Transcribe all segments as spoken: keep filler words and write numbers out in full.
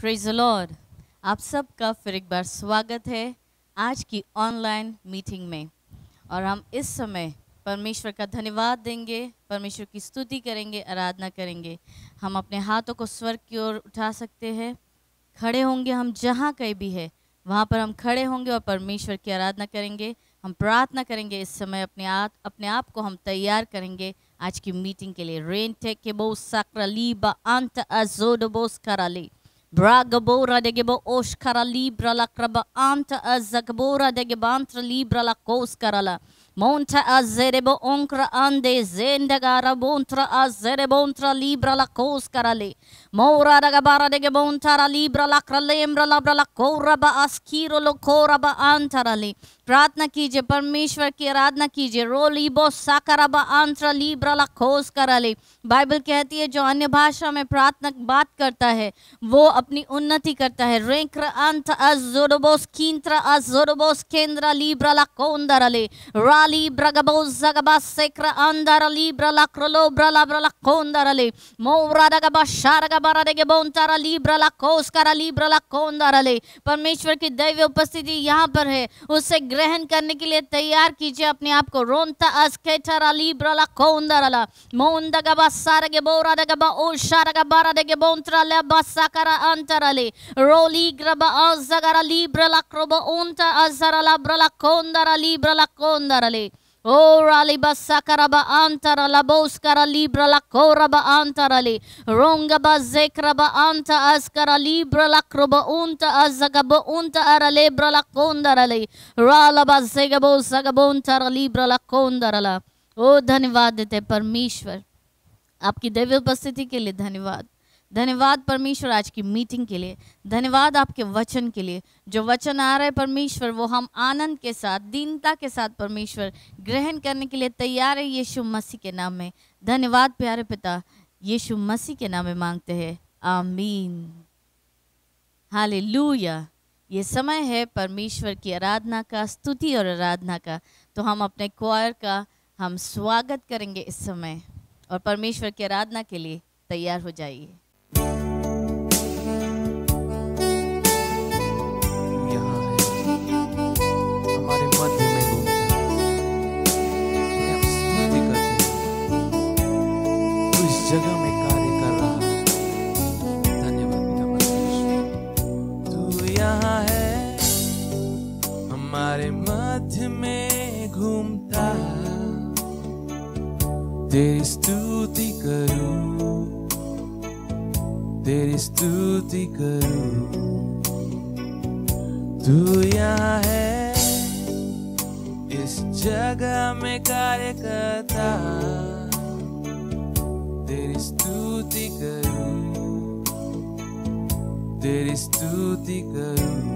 Praise the Lord. आप सबका फिर एक बार स्वागत है आज की ऑनलाइन मीटिंग में। और हम इस समय परमेश्वर का धन्यवाद देंगे, परमेश्वर की स्तुति करेंगे, आराधना करेंगे। हम अपने हाथों को स्वर्ग की ओर उठा सकते हैं, खड़े होंगे। हम जहाँ कहीं भी है वहाँ पर हम खड़े होंगे और परमेश्वर की आराधना करेंगे। हम प्रार्थना करेंगे। इस समय अपने आप अपने आप को हम तैयार करेंगे आज की मीटिंग के लिए। रेन टेक के बो साक्रली बा अंत अजोड Bose कराली ब्रागबोरा देगेबो ओश कराली ब्रला kraba anta azakbora degebantra libra kos karala monta azerebo onkra ande zendagara bontra azerebontra libra la kos karale mora dagabara degebontra libra la kralembra la brala kora ba askiro lo kora ba antarale। प्रार्थना कीजिए, परमेश्वर की आराधना कीजिए। रोलीबो साकराबा आंत्रा Libra ला खोस Karale. Bible कहती है जो अन्य भाषा में प्रार्थना बात करता है वो अपनी उन्नति करता है। रेंक्र अंत अजोडोबोस कींत्रा अजोडोबोस केंद्रा लीब्रा ला कोंदरले राली ब्रगबोस जगबा सेक्र अंदर लीब्रा ला क्रोलो ब्रला ब्रला कोंदरले मोरा दगबा शारगा बारा देगे बोंतारा लीब्रा ला कोस करा लीब्रा ला कोंदरले। परमेश्वर की दैवीय उपस्थिति यहाँ पर है, उससे ग्रहण करने के लिए तैयार कीजिए अपने आप को। रोंता अस्केटरा लीब्रला कोंदरला मोंदगबा सारगे बोरा दगबा ओ शारगा बारा देगे बोंत्रा ले बसाकरा अंतरले रोली ग्रबा अजगरा लीब्रला क्रोबो ओंता अजरला ब्रला कोंदरा लीब्रला कोंदरले ओ राली बसाकराबा अंतरला बोस्करा लीब्रला कोरबा अंतरले रोंगबा जेक्रबा अंता अस्करा लीब्रला क्रोबो ओंता अजगबो ओंता अरले ब्रला कोंदरले रालबा जेगबो जगबोंतर लीब्रला कोंदरला। ओ धन्यवाद देते परमेश्वर आपकी दैवीय उपस्थिति के लिए। धन्यवाद धन्यवाद परमेश्वर आज की मीटिंग के लिए। धन्यवाद आपके वचन के लिए। जो वचन आ रहा है परमेश्वर वो हम आनंद के साथ, दीनता के साथ परमेश्वर ग्रहण करने के लिए तैयार है यीशु मसीह के नाम में। धन्यवाद प्यारे पिता, यीशु मसीह के नाम में मांगते हैं, आमीन हालेलुया। ये समय है परमेश्वर की आराधना का, स्तुति और आराधना का। तो हम अपने क्वायर का हम स्वागत करेंगे इस समय और परमेश्वर की आराधना के लिए तैयार हो जाइए। जगह में कार्य कर रहा है। धन्यवाद तू यहाँ है, हमारे मध्य में घूमता। तेरी स्तुति करूं, तेरी स्तुति करूं। तू यहाँ है, इस जगह में कार्य करता। तेरी स्तुति करूं, तेरी स्तुति करूं।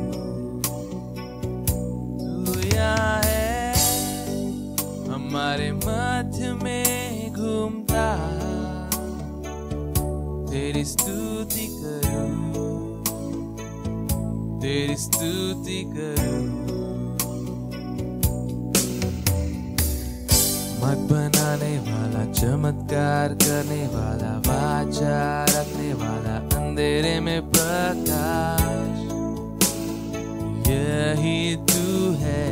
तू यहाँ है, हमारे मध्य में घूमता। तेरी स्तुति करूं, तेरी स्तुति करूं। मत बनाने वाला, चमत्कार करने वाला, वाचा रखने वाला, अंधेरे में प्रकाश, यही तू है।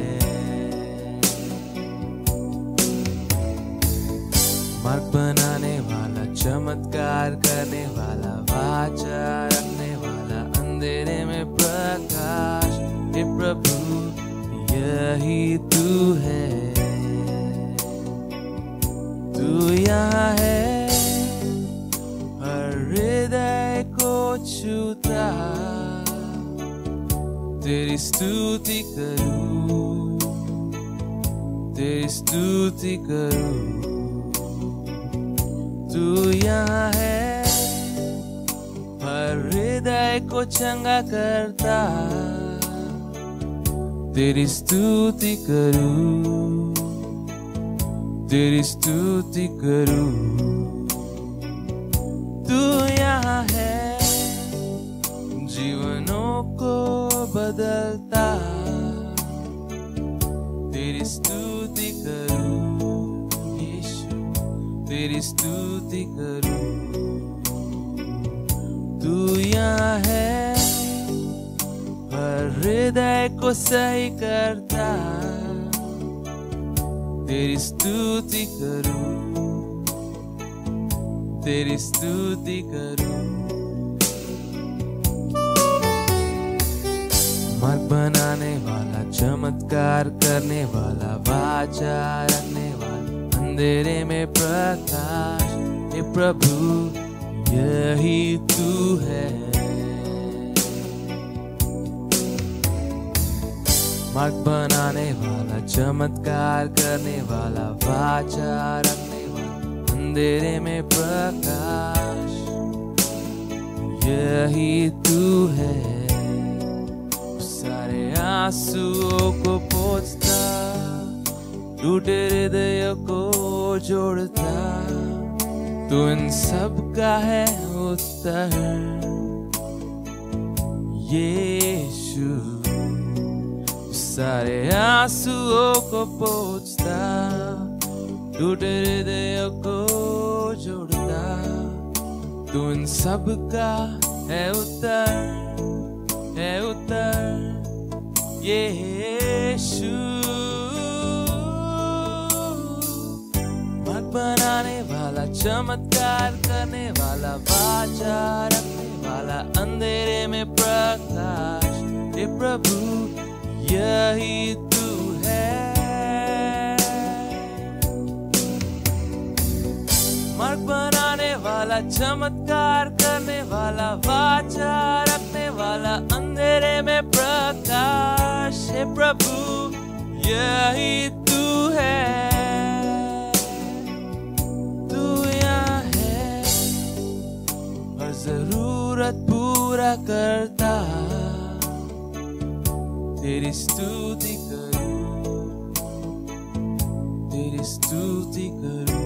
मत बनाने वाला, चमत्कार करने वाला, वाचा रखने वाला, अंधेरे में प्रकाश, हे प्रभु यही तू है। तू यहाँ है, हर हृदय को छूता। तेरी स्तुति करूं, तेरी स्तुति करूं। तू यहाँ है, हर हृदय को चंगा करता। तेरी स्तुति करूं, तेरी स्तुति करूं। तू यहाँ है, जीवनों को बदलता। तेरी स्तुति करूं यीशु, तेरी स्तुति करूं। तू यहाँ है, हृदय को सही करता, तेरी स्तुति करूं, तेरी स्तुति करूं। मार्ग बनाने वाला, चमत्कार करने वाला, वाचा रखने वाला, अंधेरे में प्रकाश, हे प्रभु यही तू है। मार्ग बनाने वाला, चमत्कार करने वाला, वाचा रखने वाला, अंधेरे में प्रकाश, यही तू है। सारे आंसुओं को पोंछता, टूटे हृदय को जोड़ता, तू इन सब का है उत्तर, यीशु। सारे आंसुओं को पोंछता, टूटे हृदय को जोड़ता, तू इन सब का है उत्तर, है उत्तर, यीशु। मार्ग बनाने वाला, चमत्कार करने वाला, वाचा रखने वाला, अंधेरे में प्रकाश, हे प्रभु यही तू है। मार्ग बनाने वाला, चमत्कार करने वाला, वाचा रखने वाला, अंधेरे में प्रकाश, हे प्रभु यही तू है। तू यहाँ है और जरूरत पूरा करता, तेरी स्तुति करूं, तेरी स्तुति करूं।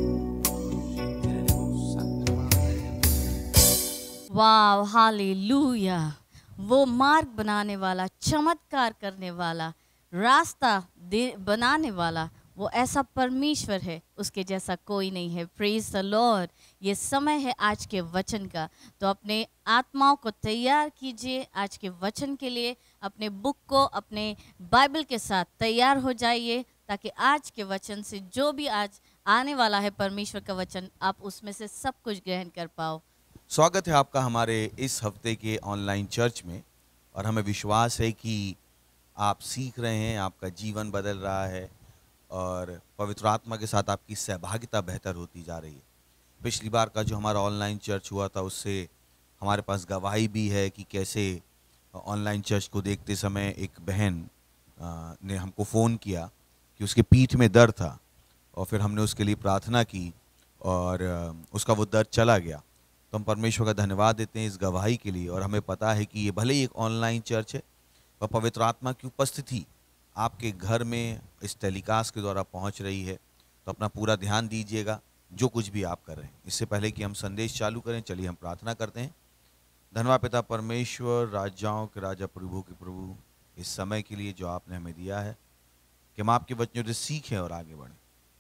Wow, hallelujah. वो मार्ग बनाने वाला, चमत्कार करने वाला, रास्ता दे बनाने वाला, वो ऐसा परमेश्वर है, उसके जैसा कोई नहीं है। Praise the Lord. ये समय है आज के वचन का, तो अपने आत्माओं को तैयार कीजिए आज के वचन के लिए। अपने बुक को, अपने बाइबल के साथ तैयार हो जाइए, ताकि आज के वचन से जो भी आज आने वाला है परमेश्वर का वचन, आप उसमें से सब कुछ ग्रहण कर पाओ। स्वागत है आपका हमारे इस हफ्ते के ऑनलाइन चर्च में, और हमें विश्वास है कि आप सीख रहे हैं, आपका जीवन बदल रहा है और पवित्र आत्मा के साथ आपकी सहभागिता बेहतर होती जा रही है। पिछली बार का जो हमारा ऑनलाइन चर्च हुआ था, उससे हमारे पास गवाही भी है कि कैसे ऑनलाइन चर्च को देखते समय एक बहन ने हमको फ़ोन किया कि उसके पीठ में दर्द था, और फिर हमने उसके लिए प्रार्थना की और उसका वो दर्द चला गया। तो हम परमेश्वर का धन्यवाद देते हैं इस गवाही के लिए। और हमें पता है कि ये भले ही एक ऑनलाइन चर्च है, पर पवित्र आत्मा की उपस्थिति आपके घर में इस टेलीकास्ट के द्वारा पहुंच रही है। तो अपना पूरा ध्यान दीजिएगा जो कुछ भी आप कर रहे हैं। इससे पहले कि हम संदेश चालू करें, चलिए हम प्रार्थना करते हैं। धन्यवाद पिता परमेश्वर, राजाओं के राजा, प्रभु के प्रभु, इस समय के लिए जो आपने हमें दिया है कि हम आपके वचनों से सीखें और आगे बढ़ें।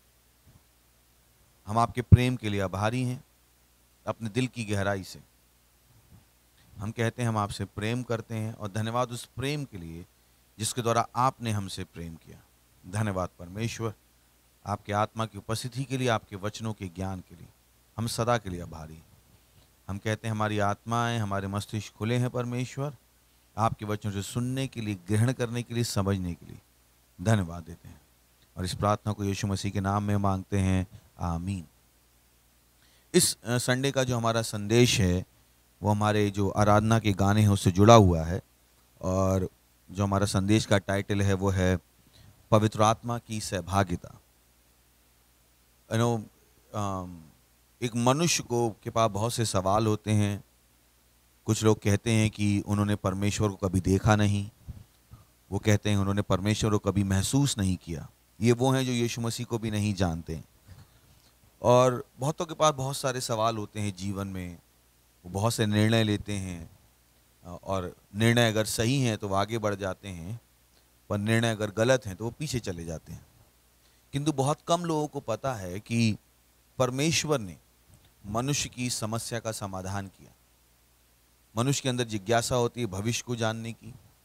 हम आपके प्रेम के लिए आभारी हैं। अपने दिल की गहराई से हम कहते हैं हम आपसे प्रेम करते हैं, और धन्यवाद उस प्रेम के लिए जिसके द्वारा आपने हमसे प्रेम किया। धन्यवाद परमेश्वर, आपके आत्मा की उपस्थिति के लिए, आपके वचनों के ज्ञान के लिए हम सदा के लिए आभारी हैं। हम कहते हैं हमारी आत्माएं, हमारे मस्तिष्क खुले हैं परमेश्वर, आपके वचनों से सुनने के लिए, ग्रहण करने के लिए, समझने के लिए धन्यवाद देते हैं। और इस प्रार्थना को यीशु मसीह के नाम में मांगते हैं, आमीन। इस संडे का जो हमारा संदेश है वो हमारे जो आराधना के गाने हैं उससे जुड़ा हुआ है, और जो हमारा संदेश का टाइटल है वो है पवित्र आत्मा की सहभागिता। यू नो, एक मनुष्य को के पास बहुत से सवाल होते हैं। कुछ लोग कहते हैं कि उन्होंने परमेश्वर को कभी देखा नहीं, वो कहते हैं उन्होंने परमेश्वर को कभी महसूस नहीं किया। ये वो हैं जो यीशु मसीह को भी नहीं जानते। और बहुतों के पास बहुत सारे सवाल होते हैं जीवन में, वो बहुत से निर्णय लेते हैं, और निर्णय अगर सही हैं तो वो आगे बढ़ जाते हैं, पर निर्णय अगर गलत हैं तो वो पीछे चले जाते हैं। किंतु बहुत कम लोगों को पता है कि परमेश्वर ने मनुष्य की समस्या का समाधान किया। मनुष्य के अंदर जिज्ञासा होती है भविष्य को जानने की,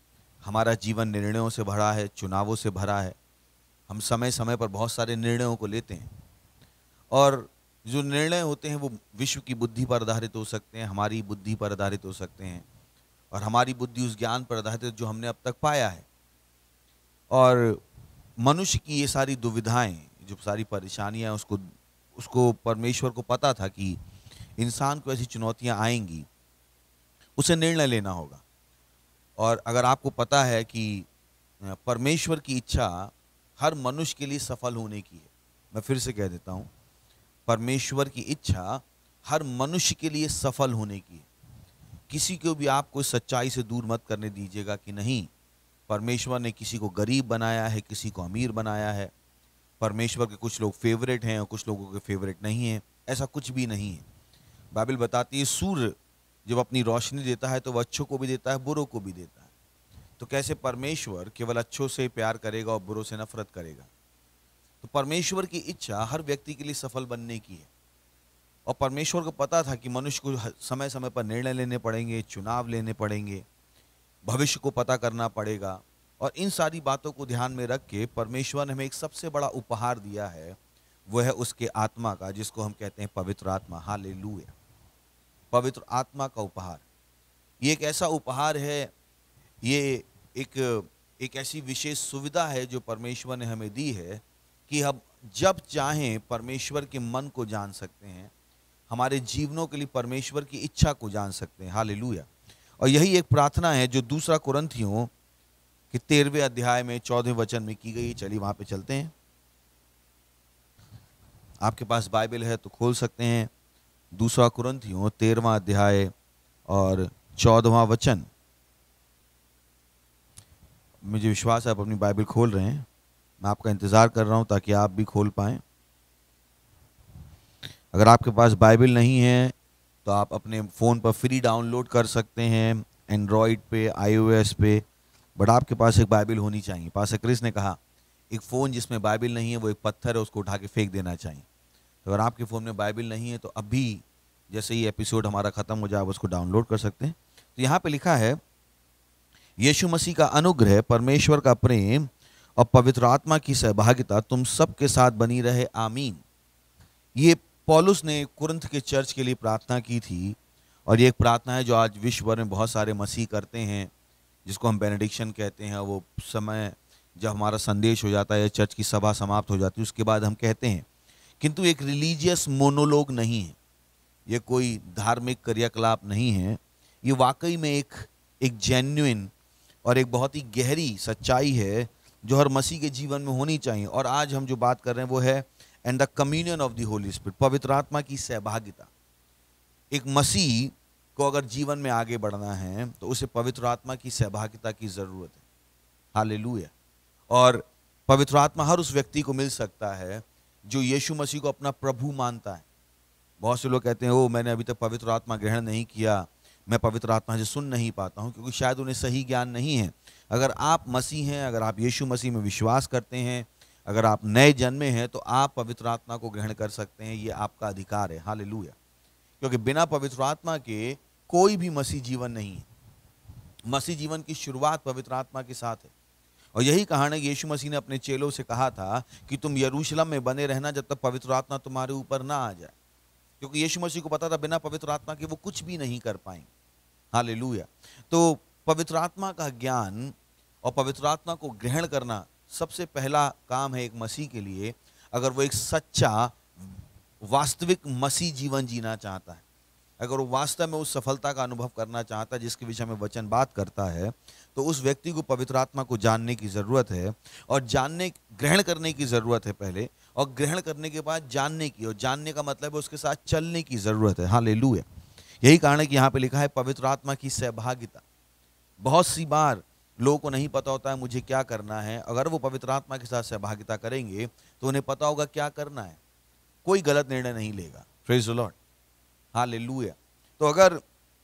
हमारा जीवन निर्णयों से भरा है, चुनावों से भरा है। हम समय समय पर बहुत सारे निर्णयों को लेते हैं और जो निर्णय होते हैं वो विश्व की बुद्धि पर आधारित हो सकते हैं, हमारी बुद्धि पर आधारित हो सकते हैं और हमारी बुद्धि उस ज्ञान पर आधारित है जो हमने अब तक पाया है। और मनुष्य की ये सारी दुविधाएं, जो सारी परेशानियां, उसको उसको परमेश्वर को पता था कि इंसान को ऐसी चुनौतियां आएंगी, उसे निर्णय लेना होगा। और अगर आपको पता है कि परमेश्वर की इच्छा हर मनुष्य के लिए सफल होने की है, मैं फिर से कह देता हूँ, परमेश्वर की इच्छा हर मनुष्य के लिए सफल होने की है। किसी को भी आप कोई सच्चाई से दूर मत करने दीजिएगा कि नहीं, परमेश्वर ने किसी को गरीब बनाया है, किसी को अमीर बनाया है, परमेश्वर के कुछ लोग फेवरेट हैं और कुछ लोगों के फेवरेट नहीं हैं। ऐसा कुछ भी नहीं है। बाइबल बताती है सूर्य जब अपनी रोशनी देता है तो वह अच्छों को भी देता है, बुरों को भी देता है। तो कैसे परमेश्वर केवल अच्छों से प्यार करेगा और बुरों से नफरत करेगा? तो परमेश्वर की इच्छा हर व्यक्ति के लिए सफल बनने की है। और परमेश्वर को पता था कि मनुष्य को समय समय पर निर्णय लेने पड़ेंगे, चुनाव लेने पड़ेंगे, भविष्य को पता करना पड़ेगा। और इन सारी बातों को ध्यान में रख के परमेश्वर ने हमें एक सबसे बड़ा उपहार दिया है, वो है उसके आत्मा का, जिसको हम कहते हैं पवित्र आत्मा। हालेलुया। पवित्र आत्मा का उपहार, ये एक ऐसा उपहार है, ये एक एक ऐसी विशेष सुविधा है जो परमेश्वर ने हमें दी है कि हम जब चाहें परमेश्वर के मन को जान सकते हैं, हमारे जीवनों के लिए परमेश्वर की इच्छा को जान सकते हैं। हालेलुया। और यही एक प्रार्थना है जो दूसरा कुरिन्थियों के तेरहवें अध्याय में चौदहवें वचन में की गई। चलिए वहां पे चलते हैं। आपके पास बाइबल है तो खोल सकते हैं। दूसरा कुरिन्थियों तेरहवां अध्याय और चौदहवां वचन। मुझे विश्वास है आप अपनी बाइबल खोल रहे हैं। मैं आपका इंतजार कर रहा हूं ताकि आप भी खोल पाएं। अगर आपके पास बाइबल नहीं है तो आप अपने फ़ोन पर फ्री डाउनलोड कर सकते हैं, एंड्रॉयड पे, आईओएस पे, बट आपके पास एक बाइबल होनी चाहिए। पास्टर क्रिस ने कहा एक फ़ोन जिसमें बाइबल नहीं है वो एक पत्थर है, उसको उठा के फेंक देना चाहिए। तो अगर आपके फ़ोन में बाइबल नहीं है तो अभी जैसे ही एपिसोड हमारा ख़त्म हो जाए आप उसको डाउनलोड कर सकते हैं। तो यहाँ पे लिखा है, यीशु मसीह का अनुग्रह, परमेश्वर का प्रेम और पवित्र आत्मा की सहभागिता तुम सबके साथ बनी रहे, आमीन। ये पौलुस ने कुरिन्थ के चर्च के लिए प्रार्थना की थी और ये एक प्रार्थना है जो आज विश्व भर में बहुत सारे मसीह करते हैं, जिसको हम बेनेडिक्शन कहते हैं। वो समय जब हमारा संदेश हो जाता है या चर्च की सभा समाप्त हो जाती है उसके बाद हम कहते हैं, किंतु एक रिलीजियस मोनोलॉग नहीं है, ये कोई धार्मिक क्रियाकलाप नहीं है, ये वाकई में एक एक जेन्युइन और एक बहुत ही गहरी सच्चाई है जो हर मसीह के जीवन में होनी चाहिए। और आज हम जो बात कर रहे हैं वो है and the communion of the Holy Spirit, पवित्र आत्मा की सहभागिता। एक मसीह को अगर जीवन में आगे बढ़ना है तो उसे पवित्र आत्मा की सहभागिता की जरूरत है। हालेलुया। और पवित्र आत्मा हर उस व्यक्ति को मिल सकता है जो यीशु मसीह को अपना प्रभु मानता है। बहुत से लोग कहते हैं ओ मैंने अभी तक पवित्र आत्मा ग्रहण नहीं किया, मैं पवित्र आत्मा से सुन नहीं पाता हूं, क्योंकि शायद उन्हें सही ज्ञान नहीं है। अगर आप मसीह हैं, अगर आप यीशु मसीह में विश्वास करते हैं, अगर आप नए जन्मे हैं तो आप पवित्र आत्मा को ग्रहण कर सकते हैं, ये आपका अधिकार है। हालेलुया। क्योंकि बिना पवित्र आत्मा के कोई भी मसीह जीवन नहीं है। मसीह जीवन की शुरुआत पवित्र आत्मा के साथ है। और यही कारण है यीशु मसीह ने अपने चेलों से कहा था कि तुम यरूशलेम में बने रहना जब तक पवित्र आत्मा तुम्हारे ऊपर ना आ जाए, क्योंकि यीशु मसीह को पता था बिना पवित्र आत्मा के वो कुछ भी नहीं कर पाएंगे। हालेलुया। तो पवित्र आत्मा का ज्ञान और पवित्र आत्मा को ग्रहण करना सबसे पहला काम है एक मसीह के लिए, अगर वो एक सच्चा वास्तविक मसीह जीवन जीना चाहता है, अगर वो वास्तव में उस सफलता का अनुभव करना चाहता है जिसके विषय में वचन बात करता है, तो उस व्यक्ति को पवित्र आत्मा को जानने की ज़रूरत है। और जानने ग्रहण करने की ज़रूरत है पहले, और ग्रहण करने के बाद जानने की, और जानने का मतलब है उसके साथ चलने की ज़रूरत है। हालेलुया। यही कारण है कि यहाँ पे लिखा है पवित्र आत्मा की सहभागिता। बहुत सी बार लोगों को नहीं पता होता है मुझे क्या करना है। अगर वो पवित्र आत्मा के साथ सहभागिता करेंगे तो उन्हें पता होगा क्या करना है, कोई गलत निर्णय नहीं लेगा। Praise the Lord. हालेलुया। तो अगर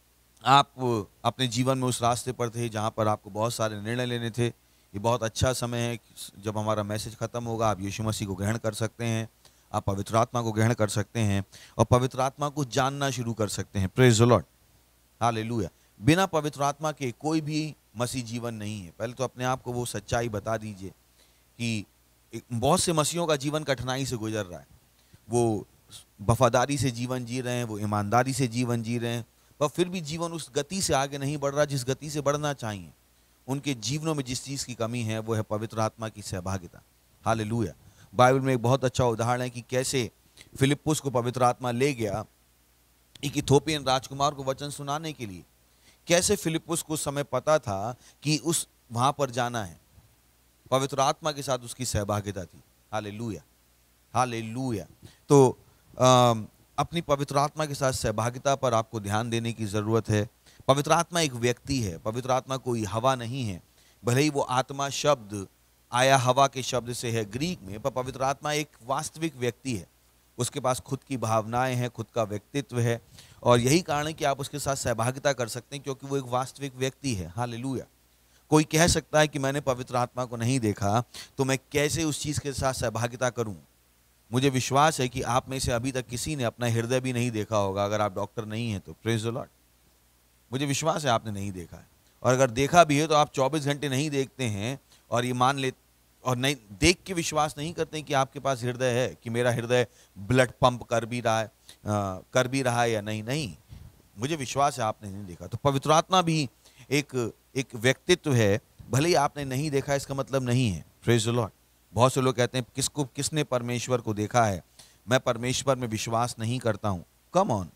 आप अपने जीवन में उस रास्ते पर थे जहाँ पर आपको बहुत सारे निर्णय लेने थे, ये बहुत अच्छा समय है। जब हमारा मैसेज खत्म होगा आप यीशु मसीह को ग्रहण कर सकते हैं, आप पवित्र आत्मा को ग्रहण कर सकते हैं और पवित्र आत्मा को जानना शुरू कर सकते हैं। Praise the Lord. हालेलुया। बिना पवित्र आत्मा के कोई भी मसीह जीवन नहीं है। पहले तो अपने आप को वो सच्चाई बता दीजिए कि बहुत से मसीहों का जीवन कठिनाई से गुजर रहा है। वो वफादारी से जीवन जी रहे हैं, वो ईमानदारी से जीवन जी रहे हैं, पर फिर भी जीवन उस गति से आगे नहीं बढ़ रहा जिस गति से बढ़ना चाहिए। उनके जीवनों में जिस चीज़ की कमी है वो है पवित्र आत्मा की सहभागिता। हालेलुया। बाइबल में एक बहुत अच्छा उदाहरण है कि कैसे फिलिप्पुस को पवित्र आत्मा ले गया एक इथोपियन राजकुमार को वचन सुनाने के लिए। कैसे फिलिप्पुस को उस समय पता था कि उस वहां पर जाना है, पवित्र आत्मा के साथ उसकी सहभागिता थी। Hallelujah, hallelujah. तो आ, अपनी पवित्र आत्मा के साथ सहभागिता पर आपको ध्यान देने की जरूरत है। पवित्र आत्मा एक व्यक्ति है, पवित्र आत्मा कोई हवा नहीं है। भले ही वो आत्मा शब्द आया हवा के शब्द से है ग्रीक में, पर पवित्र आत्मा एक वास्तविक व्यक्ति है। उसके पास खुद की भावनाएं हैं, खुद का व्यक्तित्व है, और यही कारण है कि आप उसके साथ सहभागिता कर सकते हैं, क्योंकि वो एक वास्तविक व्यक्ति है। हालेलुया। कोई कह सकता है कि मैंने पवित्र आत्मा को नहीं देखा, तो मैं कैसे उस चीज़ के साथ सहभागिता करूं? मुझे विश्वास है कि आप में से अभी तक किसी ने अपना हृदय भी नहीं देखा होगा। अगर आप डॉक्टर नहीं हैं तो प्रेज द लॉर्ड, मुझे विश्वास है आपने नहीं देखा है। और अगर देखा भी है तो आप चौबीस घंटे नहीं देखते हैं और ये मान ले और नहीं देख के विश्वास नहीं करते हैं कि आपके पास हृदय है, कि मेरा हृदय ब्लड पंप कर भी रहा है आ, कर भी रहा है या नहीं। नहीं, मुझे विश्वास है आपने नहीं देखा। तो पवित्र आत्मा भी एक एक व्यक्तित्व है। भले ही आपने नहीं देखा इसका मतलब नहीं है। Praise the Lord. बहुत से लोग कहते हैं किसको किसने परमेश्वर को देखा है? मैं परमेश्वर में विश्वास नहीं करता हूं। कम ऑन,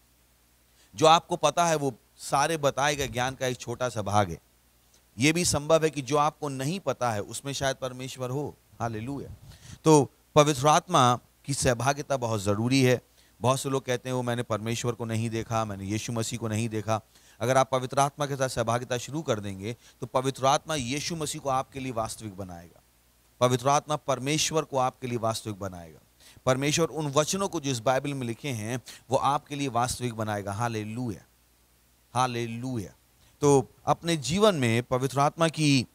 जो आपको पता है वो सारे बताए गए ज्ञान का एक छोटा सा भाग है। यह भी संभव है कि जो आपको नहीं पता है उसमें शायद परमेश्वर हो। हालेलुया। तो पवित्र आत्मा की सहभागिता बहुत जरूरी है। बहुत से लोग कहते हैं वो मैंने परमेश्वर को नहीं देखा, मैंने यीशु मसीह को नहीं देखा। अगर आप पवित्र आत्मा के साथ सहभागिता शुरू कर देंगे तो पवित्र आत्मा यीशु मसीह को आपके लिए वास्तविक बनाएगा। पवित्र आत्मा परमेश्वर को आपके लिए वास्तविक बनाएगा। परमेश्वर उन वचनों को जो इस बाइबल में लिखे हैं वो आपके लिए वास्तविक बनाएगा। Hallelujah, hallelujah. तो अपने जीवन में पवित्र आत्मा की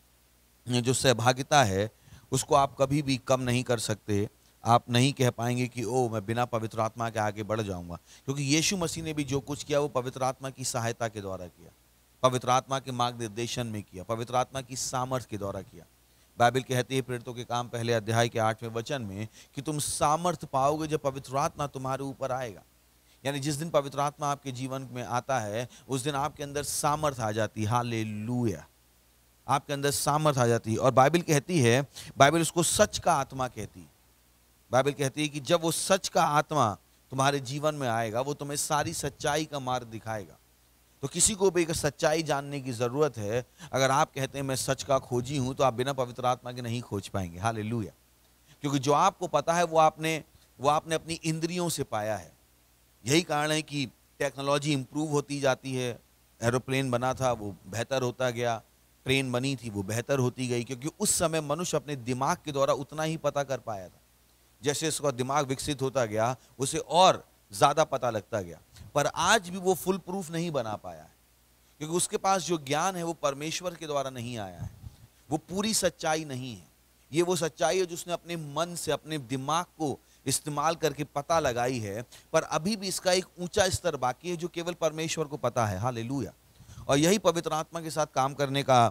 जो सहभागिता है उसको आप कभी भी कम नहीं कर सकते। आप नहीं कह पाएंगे कि ओ मैं बिना पवित्र आत्मा के आगे बढ़ जाऊंगा, क्योंकि यीशु मसीह ने भी जो कुछ किया वो पवित्र आत्मा की सहायता के द्वारा किया, पवित्र आत्मा के मार्गदर्शन में किया, पवित्र आत्मा की सामर्थ्य के द्वारा किया। बाइबल कहती है प्रेरितों के काम पहले अध्याय के आठवें वचन में कि तुम सामर्थ्य पाओगे जब पवित्र आत्मा तुम्हारे ऊपर आएगा। यानी जिस दिन पवित्र आत्मा आपके जीवन में आता है उस दिन आपके अंदर सामर्थ्य आ जाती है। हालेलुया, आपके अंदर सामर्थ्य आ जाती है। और बाइबल कहती है, बाइबल उसको सच का आत्मा कहती है। बाइबल कहती है कि जब वो सच का आत्मा तुम्हारे जीवन में आएगा वो तुम्हें सारी सच्चाई का मार्ग दिखाएगा। तो किसी को भी एक सच्चाई जानने की जरूरत है। अगर आप कहते हैं मैं सच का खोजी हूं तो आप बिना पवित्र आत्मा के नहीं खोज पाएंगे। हालेलुया। क्योंकि जो आपको पता है वो आपने वो आपने अपनी इंद्रियों से पाया है। यही कारण है कि टेक्नोलॉजी इंप्रूव होती जाती है। एरोप्लेन बना था वो बेहतर होता गया, ट्रेन बनी थी वो बेहतर होती गई, क्योंकि उस समय मनुष्य अपने दिमाग के द्वारा उतना ही पता कर पाया था। जैसे उसका दिमाग विकसित होता गया उसे और ज्यादा पता लगता गया, पर आज भी वो फुल प्रूफ नहीं बना पाया है, क्योंकि उसके पास जो ज्ञान है वो परमेश्वर के द्वारा नहीं आया है। वो पूरी सच्चाई नहीं है। ये वो सच्चाई है जो उसने अपने मन से, अपने दिमाग को इस्तेमाल करके पता लगाई है, पर अभी भी इसका एक ऊंचा स्तर बाकी है जो केवल परमेश्वर को पता है। हालेलुया। और यही पवित्र आत्मा के साथ काम करने का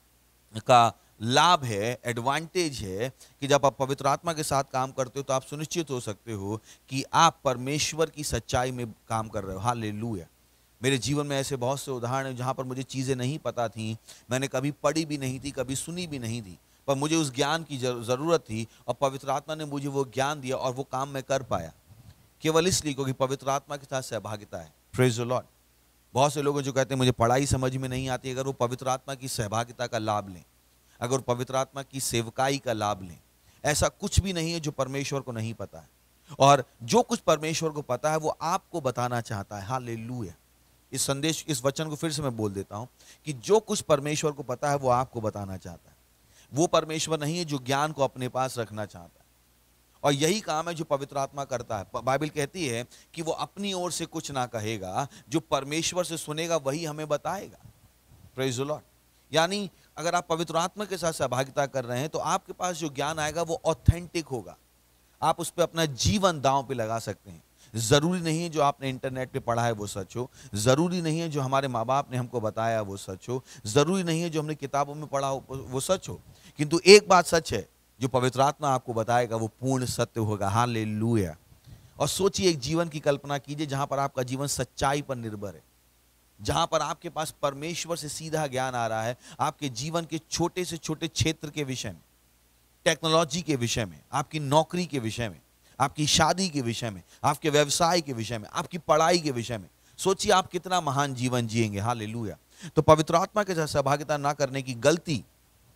का लाभ है, एडवांटेज है कि जब आप पवित्र आत्मा के साथ काम करते हो तो आप सुनिश्चित हो सकते हो कि आप परमेश्वर की सच्चाई में काम कर रहे हो। हालेलुया। मेरे जीवन में ऐसे बहुत से उदाहरण हैं जहाँ पर मुझे चीज़ें नहीं पता थी, मैंने कभी पढ़ी भी नहीं थी, कभी सुनी भी नहीं थी, पर मुझे उस ज्ञान की ज़रूरत थी और पवित्र आत्मा ने मुझे वो ज्ञान दिया और वो काम मैं कर पाया केवल इसलिए क्योंकि पवित्र आत्मा के साथ सहभागिता है। Praise the Lord. बहुत से लोग जो कहते हैं मुझे पढ़ाई समझ में नहीं आती, अगर वो पवित्र आत्मा की सहभागिता का लाभ लें, अगर पवित्र आत्मा की सेवकाई का लाभ लें, ऐसा कुछ भी नहीं है जो परमेश्वर को नहीं पता है। और जो कुछ परमेश्वर को पता है वो आपको बताना चाहता है। हालेलुया। इस संदेश, इस वचन को फिर से मैं बोल देता हूं कि जो कुछ परमेश्वर को पता है वो आपको बताना चाहता है। वो परमेश्वर नहीं है जो ज्ञान को अपने पास रखना चाहता है, और यही काम है जो पवित्र आत्मा करता है। बाइबल कहती है कि वो अपनी ओर से कुछ ना कहेगा, जो परमेश्वर से सुनेगा वही हमें बताएगा। Praise the Lord. यानी अगर आप पवित्र आत्मा के साथ सहभागिता कर रहे हैं तो आपके पास जो ज्ञान आएगा वो ऑथेंटिक होगा। आप उस पर अपना जीवन दांव पे लगा सकते हैं। ज़रूरी नहीं है जो आपने इंटरनेट पे पढ़ा है वो सच हो, ज़रूरी नहीं है जो हमारे माँ बाप ने हमको बताया वो सच हो, ज़रूरी नहीं है जो हमने किताबों में पढ़ा हो वो सच हो, किंतु एक बात सच है, जो पवित्र आत्मा आपको बताएगा वो पूर्ण सत्य होगा। हालेलुया। और सोचिए, एक जीवन की कल्पना कीजिए जहां पर आपका जीवन सच्चाई पर निर्भर है, जहां पर आपके पास परमेश्वर से सीधा ज्ञान आ रहा है, आपके जीवन के छोटे से छोटे क्षेत्र के विषय में, टेक्नोलॉजी के विषय में, आपकी नौकरी के विषय में, आपकी शादी के विषय में, आपके व्यवसाय के विषय में, आपकी पढ़ाई के विषय में। सोचिए आप कितना महान जीवन जिएंगे। हालेलुया। तो पवित्र आत्मा के साथ सहभागिता ना करने की गलती,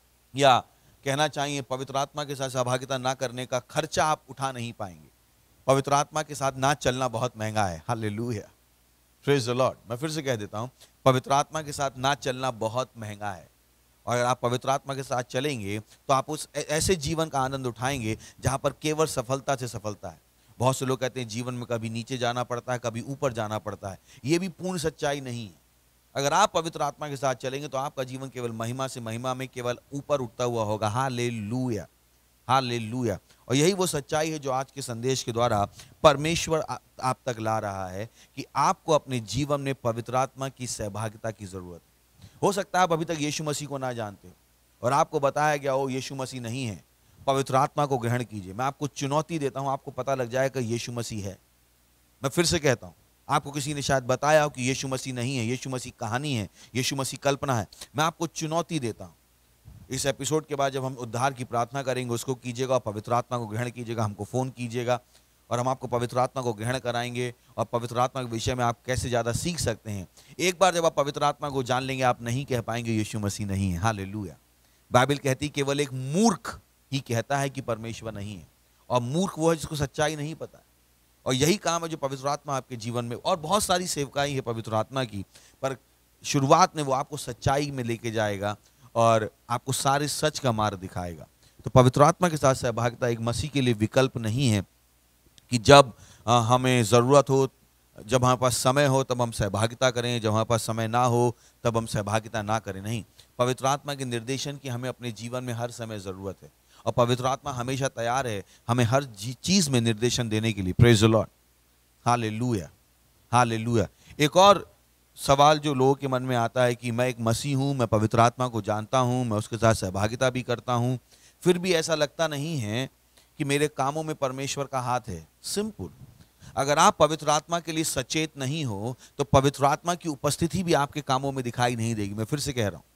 या कहना चाहिए पवित्र आत्मा के साथ सहभागिता ना करने का खर्चा आप उठा नहीं पाएंगे। पवित्र आत्मा के साथ ना चलना बहुत महंगा है। Hallelujah, praise the Lord. मैं फिर से कह देता हूं, पवित्र आत्मा के साथ ना चलना बहुत महंगा है। और अगर आप पवित्र आत्मा के साथ चलेंगे तो आप उस ऐसे जीवन का आनंद उठाएंगे जहां पर केवल सफलता से सफलता है। बहुत से लोग कहते हैं जीवन में कभी नीचे जाना पड़ता है, कभी ऊपर जाना पड़ता है। ये भी पूर्ण सच्चाई नहीं है। अगर आप पवित्र आत्मा के साथ चलेंगे तो आपका जीवन केवल महिमा से महिमा में केवल ऊपर उठता हुआ होगा। Hallelujah, hallelujah. और यही वो सच्चाई है जो आज के संदेश के द्वारा परमेश्वर आप तक ला रहा है कि आपको अपने जीवन में पवित्र आत्मा की सहभागिता की जरूरत है। हो सकता है आप अभी तक यीशु मसीह को ना जानते और आपको बताया गया हो यीशु मसीह नहीं है, पवित्र आत्मा को ग्रहण कीजिए। मैं आपको चुनौती देता हूं, आपको पता लग जाएगा यीशु मसीह है। मैं फिर से कहता हूं, आपको किसी ने शायद बताया हो कि यीशु मसीह नहीं है, यीशु मसीह कहानी है, यीशु मसीह कल्पना है। मैं आपको चुनौती देता हूं, इस एपिसोड के बाद जब हम उद्धार की प्रार्थना करेंगे उसको कीजिएगा और पवित्र आत्मा को ग्रहण कीजिएगा। हमको फ़ोन कीजिएगा और हम आपको पवित्र आत्मा को ग्रहण कराएंगे और पवित्र आत्मा के विषय में आप कैसे ज़्यादा सीख सकते हैं। एक बार जब आप पवित्र आत्मा को जान लेंगे आप नहीं कह पाएंगे यीशु मसीह नहीं है। हालेलुया। बाइबल कहती केवल एक मूर्ख ही कहता है कि परमेश्वर नहीं है, और मूर्ख वो है जिसको सच्चाई नहीं पता है। और यही काम है जो पवित्र आत्मा आपके जीवन में, और बहुत सारी सेवकाई है पवित्र आत्मा की, पर शुरुआत में वो आपको सच्चाई में लेके जाएगा और आपको सारे सच का मार्ग दिखाएगा। तो पवित्र आत्मा के साथ सहभागिता एक मसीह के लिए विकल्प नहीं है कि जब आ, हमें ज़रूरत हो, जब हमारे पास समय हो तब हम सहभागिता करें, जब हमारे पास समय ना हो तब हम सहभागिता ना करें। नहीं, पवित्र आत्मा के निर्देशन की हमें अपने जीवन में हर समय ज़रूरत है और पवित्र आत्मा हमेशा तैयार है हमें हर चीज़ में निर्देशन देने के लिए। Praise the Lord. Hallelujah, hallelujah. एक और सवाल जो लोगों के मन में आता है कि मैं एक मसीह हूँ, मैं पवित्र आत्मा को जानता हूँ, मैं उसके साथ सहभागिता भी करता हूँ, फिर भी ऐसा लगता नहीं है कि मेरे कामों में परमेश्वर का हाथ है। सिंपल, अगर आप पवित्र आत्मा के लिए सचेत नहीं हो तो पवित्र आत्मा की उपस्थिति भी आपके कामों में दिखाई नहीं देगी। मैं फिर से कह रहा हूँ,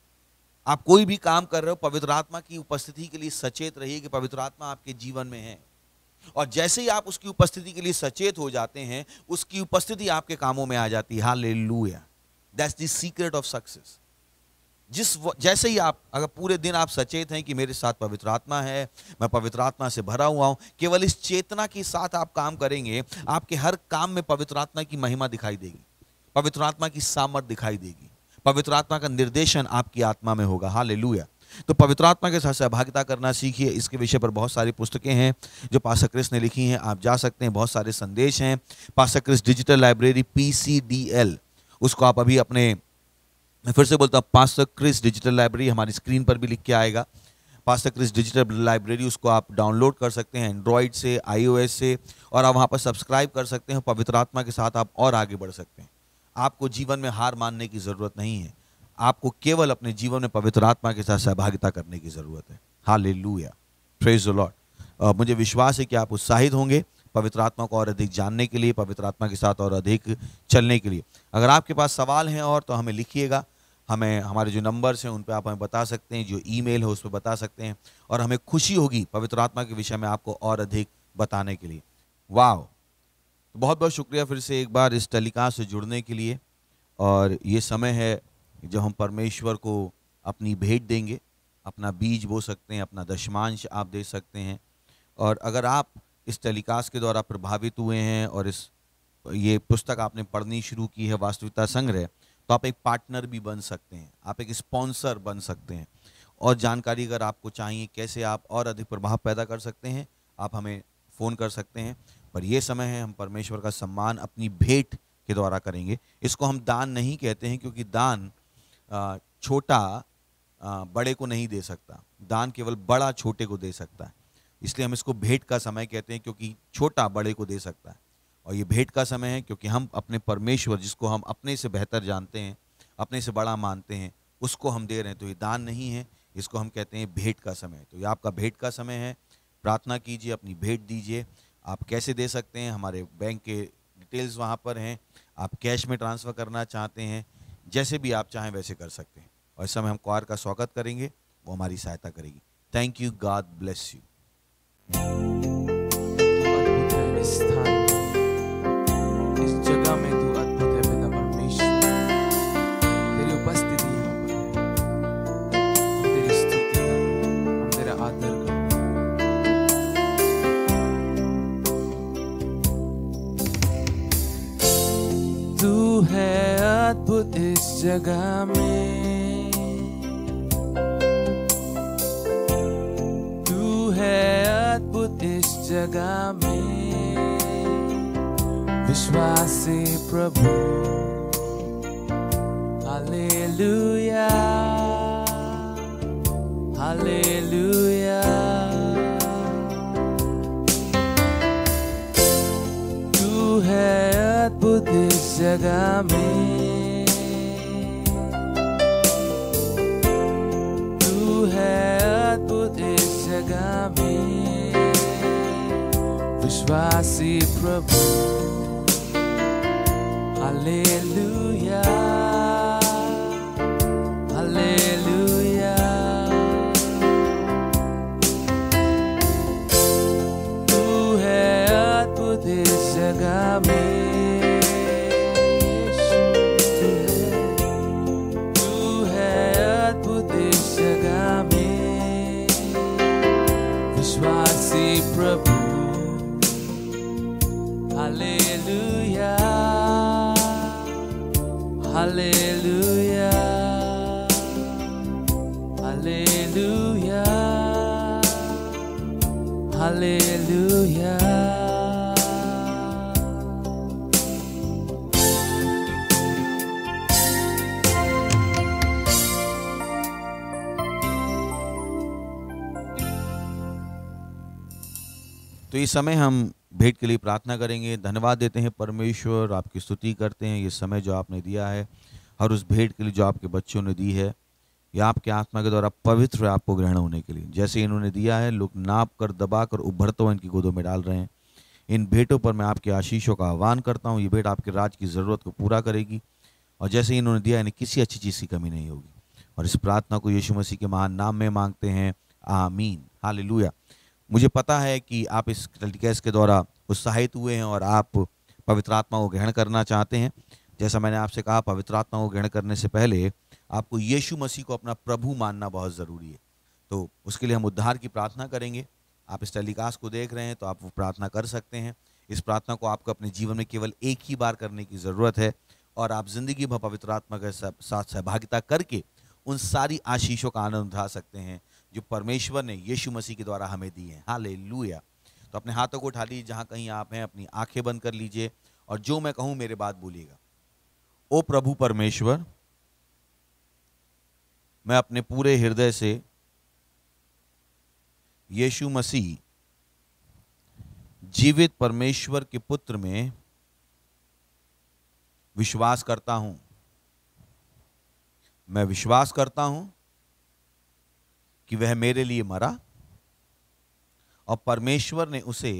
आप कोई भी काम कर रहे हो, पवित्र आत्मा की उपस्थिति के लिए सचेत रहिए कि पवित्र आत्मा आपके जीवन में है। और जैसे ही आप उसकी उपस्थिति के लिए सचेत हो जाते हैं, उसकी उपस्थिति आपके कामों में आ जाती है। Hallelujah, that's the secret of success. जिस जैसे ही आप, अगर पूरे दिन आप सचेत हैं कि मेरे साथ पवित्र आत्मा है, मैं पवित्र आत्मा से भरा हुआ हूं, केवल इस चेतना के साथ आप काम करेंगे, आपके हर काम में पवित्र आत्मा की महिमा दिखाई देगी, पवित्र आत्मा की सामर्थ दिखाई देगी, पवित्र आत्मा का निर्देशन आपकी आत्मा में होगा। हालेलुया। तो पवित्र आत्मा के साथ सहभागिता करना सीखिए। इसके विषय पर बहुत सारी पुस्तकें हैं जो पास्टर क्रिस ने लिखी हैं, आप जा सकते हैं। बहुत सारे संदेश हैं। Pastor Chris digital library P C D L, उसको आप अभी अपने, मैं फिर से बोलता हूँ, पास्टर क्रिस डिजिटल लाइब्रेरी हमारी स्क्रीन पर भी लिख के आएगा। पास्टर क्रिस डिजिटल लाइब्रेरी, उसको आप डाउनलोड कर सकते हैं एंड्रॉयड से, आईओएस से, और आप वहाँ पर सब्सक्राइब कर सकते हैं। पवित्र आत्मा के साथ आप और आगे बढ़ सकते हैं। आपको जीवन में हार मानने की ज़रूरत नहीं है, आपको केवल अपने जीवन में पवित्र आत्मा के साथ सहभागिता करने की ज़रूरत है। Hallelujah, praise the Lord. मुझे विश्वास है कि आप उत्साहित होंगे पवित्र आत्मा को और अधिक जानने के लिए, पवित्र आत्मा के साथ और अधिक चलने के लिए। अगर आपके पास सवाल हैं और तो हमें लिखिएगा, हमें हमारे जो नंबर्स हैं उन पे आप हमें बता सकते हैं, जो ईमेल है उस पर बता सकते हैं, और हमें खुशी होगी पवित्र आत्मा के विषय में आपको और अधिक बताने के लिए। वाह, तो बहुत बहुत शुक्रिया फिर से एक बार इस टेलीकास्ट से जुड़ने के लिए। और ये समय है जब हम परमेश्वर को अपनी भेंट देंगे, अपना बीज बो सकते हैं, अपना दशमांश आप दे सकते हैं। और अगर आप इस टेलीकास्ट के द्वारा प्रभावित हुए हैं और इस ये पुस्तक आपने पढ़नी शुरू की है, वास्तविकता संग्रह, तो आप एक पार्टनर भी बन सकते हैं, आप एक स्पॉन्सर बन सकते हैं। और जानकारी अगर आपको चाहिए कैसे आप और अधिक प्रभाव पैदा कर सकते हैं, आप हमें फ़ोन कर सकते हैं। पर यह समय है हम परमेश्वर का सम्मान अपनी भेंट के द्वारा करेंगे। इसको हम दान नहीं कहते हैं, क्योंकि दान छोटा बड़े को नहीं दे सकता, दान केवल बड़ा छोटे को दे सकता है। इसलिए हम इसको भेंट का समय कहते हैं, क्योंकि छोटा बड़े को दे सकता है। और ये भेंट का समय है, क्योंकि हम अपने परमेश्वर जिसको हम अपने से बेहतर जानते हैं, अपने से बड़ा मानते हैं, उसको हम दे रहे हैं। तो ये दान नहीं है, इसको हम कहते हैं भेंट का समय। तो ये आपका भेंट का समय है। प्रार्थना कीजिए, अपनी भेंट दीजिए। आप कैसे दे सकते हैं, हमारे बैंक के डिटेल्स वहाँ पर हैं। आप कैश में ट्रांसफ़र करना चाहते हैं, जैसे भी आप चाहें वैसे कर सकते हैं। और इस समय हम क्वायर का स्वागत करेंगे, वो हमारी सहायता करेगी। Thank you, God bless you. तू अद्भुत है इस स्थान में, इस जगह में तू अद्भुत है पिता परमेश्वर। तेरी उपस्थिति यहाँ पर है। हम तेरी स्तुति करें, हम तेरा आदर करें। तू है अद्भुत इस जगह में, तू है अद्भुत इस जगह में। विश्वास से प्रभु, हालेलुया हालेलुया। तू है अद्भुत इस जगह में, तू है अद्भुत इस जगह में। विश्वासी प्रभु, हालेलुया हालेलुया। तू है अद्भुत इस जगह में। विश्वासी प्रभु, हालेलुया हालेलुया हालेलुया हालेलुया। तो इस समय हम भेंट के लिए प्रार्थना करेंगे। धन्यवाद देते हैं परमेश्वर, आपकी स्तुति करते हैं ये समय जो आपने दिया है, और उस भेंट के लिए जो आपके बच्चों ने दी है, या आपके आत्मा के द्वारा पवित्र है आपको ग्रहण होने के लिए। जैसे इन्होंने दिया है, लोग नाप कर, दबा कर, उभरते हुए इनकी गोदों में डाल रहे हैं। इन भेंटों पर मैं आपके आशीषों का आह्वान करता हूँ। ये भेंट आपके राज की ज़रूरत को पूरा करेगी, और जैसे इन्होंने दिया, इन्हें किसी अच्छी चीज़ की कमी नहीं होगी। और इस प्रार्थना को यीशु मसीह के महान नाम में मांगते हैं, आमीन, हालेलुया। मुझे पता है कि आप इस टेलीकास्ट के द्वारा उत्साहित हुए हैं और आप पवित्र आत्मा को ग्रहण करना चाहते हैं। जैसा मैंने आपसे कहा, पवित्र आत्मा को ग्रहण करने से पहले आपको यीशु मसीह को अपना प्रभु मानना बहुत ज़रूरी है। तो उसके लिए हम उद्धार की प्रार्थना करेंगे। आप इस टेलीकास्ट को देख रहे हैं तो आप वो प्रार्थना कर सकते हैं। इस प्रार्थना को आपको अपने जीवन में केवल एक ही बार करने की ज़रूरत है, और आप ज़िंदगी भर पवित्र आत्मा के साथ सहभागिता करके उन सारी आशीषों का आनंद उठा सकते हैं जो परमेश्वर ने यीशु मसीह के द्वारा हमें दी है। हालेलुया। तो अपने हाथों को उठा लीजिए जहाँ कहीं आप हैं, अपनी आंखें बंद कर लीजिए, और जो मैं कहूँ मेरे बात बोलिएगा। ओ प्रभु परमेश्वर, मैं अपने पूरे हृदय से यीशु मसीह जीवित परमेश्वर के पुत्र में विश्वास करता हूं। मैं विश्वास करता हूं कि वह मेरे लिए मरा और परमेश्वर ने उसे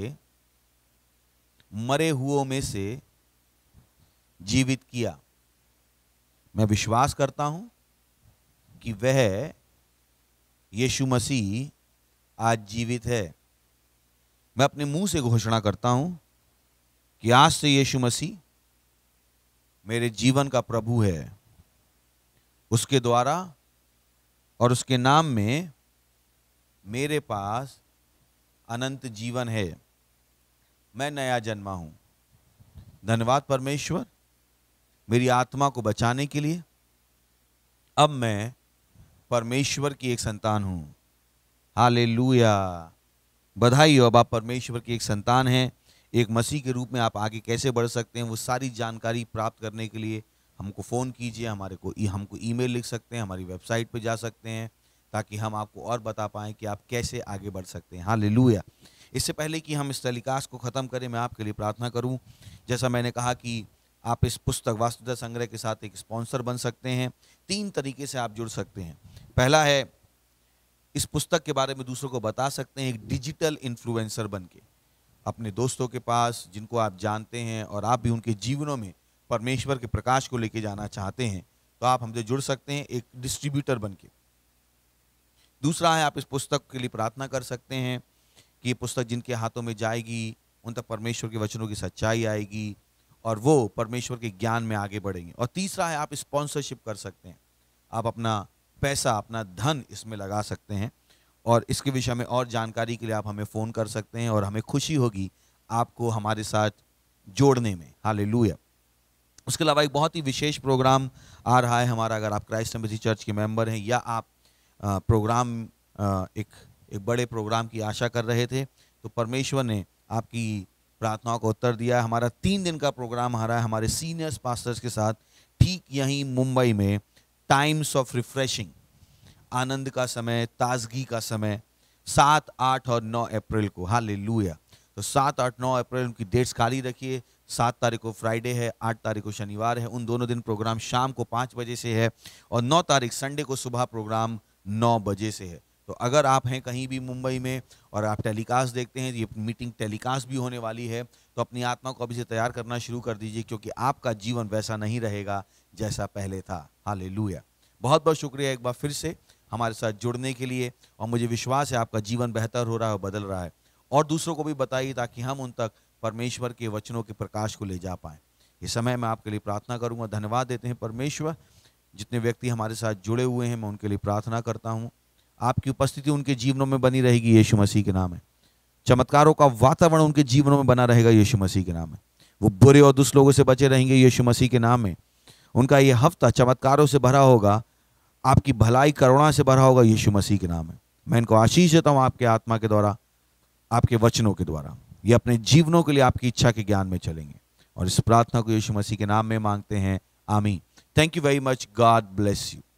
मरे हुओं में से जीवित किया। मैं विश्वास करता हूं कि वह यीशु मसीह आज जीवित है। मैं अपने मुंह से घोषणा करता हूं कि आज से यीशु मसीह मेरे जीवन का प्रभु है। उसके द्वारा और उसके नाम में मेरे पास अनंत जीवन है। मैं नया जन्मा हूं। धन्यवाद परमेश्वर मेरी आत्मा को बचाने के लिए। अब मैं परमेश्वर की एक संतान हूं। हालेलुया। बधाई हो, अब आप परमेश्वर की एक संतान हैं। एक मसीह के रूप में आप आगे कैसे बढ़ सकते हैं, वो सारी जानकारी प्राप्त करने के लिए हमको फ़ोन कीजिए, हमारे को हमको ईमेल लिख सकते हैं, हमारी वेबसाइट पे जा सकते हैं ताकि हम आपको और बता पाएं कि आप कैसे आगे बढ़ सकते हैं। हालेलुया। इससे पहले कि हम इस टेलीकास्ट को ख़त्म करें, मैं आपके लिए प्रार्थना करूं। जैसा मैंने कहा कि आप इस पुस्तक वास्तुता संग्रह के साथ एक स्पॉन्सर बन सकते हैं। तीन तरीके से आप जुड़ सकते हैं। पहला है, इस पुस्तक के बारे में दूसरों को बता सकते हैं, एक डिजिटल इन्फ्लुएंसर बन के अपने दोस्तों के पास जिनको आप जानते हैं और आप भी उनके जीवनों में परमेश्वर के प्रकाश को लेके जाना चाहते हैं, तो आप हमसे जुड़ सकते हैं एक डिस्ट्रीब्यूटर बन के। दूसरा है, आप इस पुस्तक के लिए प्रार्थना कर सकते हैं कि ये पुस्तक जिनके हाथों में जाएगी उन तक परमेश्वर के वचनों की सच्चाई आएगी और वो परमेश्वर के ज्ञान में आगे बढ़ेंगे। और तीसरा है, आप स्पॉन्सरशिप कर सकते हैं। आप अपना पैसा, अपना धन इसमें लगा सकते हैं और इसके विषय में और जानकारी के लिए आप हमें फ़ोन कर सकते हैं और हमें खुशी होगी आपको हमारे साथ जोड़ने में। हालेलुया। उसके अलावा एक बहुत ही विशेष प्रोग्राम आ रहा है हमारा। अगर आप क्राइस्ट एम्बेसी चर्च के मेंबर हैं या आप आ, प्रोग्राम आ, एक एक बड़े प्रोग्राम की आशा कर रहे थे, तो परमेश्वर ने आपकी प्रार्थनाओं को उत्तर दिया है। हमारा तीन दिन का प्रोग्राम आ रहा है हमारे सीनियर्स पास्टर्स के साथ, ठीक यहीं मुंबई में, टाइम्स ऑफ रिफ्रेशिंग, आनंद का समय, ताजगी का समय, सात आठ और नौ अप्रैल को। हालेलुया। तो सात आठ नौ अप्रैल उनकी डेट्स खाली रखिए। सात तारीख को फ्राइडे है, आठ तारीख को शनिवार है। उन दोनों दिन प्रोग्राम शाम को पाँच बजे से है और नौ तारीख संडे को सुबह प्रोग्राम नौ बजे से है। तो अगर आप हैं कहीं भी मुंबई में और आप टेलीकास्ट देखते हैं, ये मीटिंग टेलीकास्ट भी होने वाली है, तो अपनी आत्मा को अभी से तैयार करना शुरू कर दीजिए, क्योंकि आपका जीवन वैसा नहीं रहेगा जैसा पहले था। हालेलुया। बहुत बहुत शुक्रिया एक बार फिर से हमारे साथ जुड़ने के लिए, और मुझे विश्वास है आपका जीवन बेहतर हो रहा है और बदल रहा है। और दूसरों को भी बताइए ताकि हम उन तक परमेश्वर के वचनों के प्रकाश को ले जा पाएँ। इस समय मैं आपके लिए प्रार्थना करूँगा। धन्यवाद देते हैं परमेश्वर, जितने व्यक्ति हमारे साथ जुड़े हुए हैं मैं उनके लिए प्रार्थना करता हूँ। आपकी उपस्थिति उनके जीवनों में बनी रहेगी यीशु मसीह के नाम है। चमत्कारों का वातावरण उनके जीवनों में बना रहेगा यीशु मसीह के नाम है। वो बुरे और दुष्ट लोगों से बचे रहेंगे यीशु मसीह के नाम में। उनका ये हफ्ता चमत्कारों से भरा होगा, आपकी भलाई करुणा से भरा होगा यीशु मसीह के नाम में। मैं इनको आशीष देता हूँ आपके आत्मा के द्वारा, आपके वचनों के द्वारा। ये अपने जीवनों के लिए आपकी इच्छा के ज्ञान में चलेंगे, और इस प्रार्थना को यीशु मसीह के नाम में मांगते हैं। आमीन। Thank you very much. God bless you.